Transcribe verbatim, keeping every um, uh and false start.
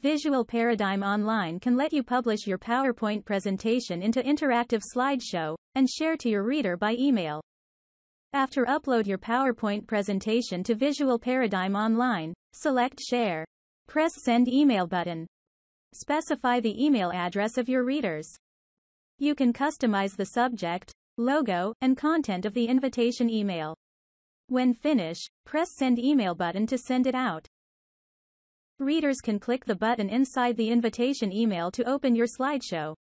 Visual Paradigm Online can let you publish your PowerPoint presentation into interactive slideshow and share to your reader by email. After upload your PowerPoint presentation to Visual Paradigm Online, select Share. Press Send Email button. Specify the email address of your readers. You can customize the subject, logo, and content of the invitation email. When finished, press Send Email button to send it out. Readers can click the button inside the invitation email to open your slideshow.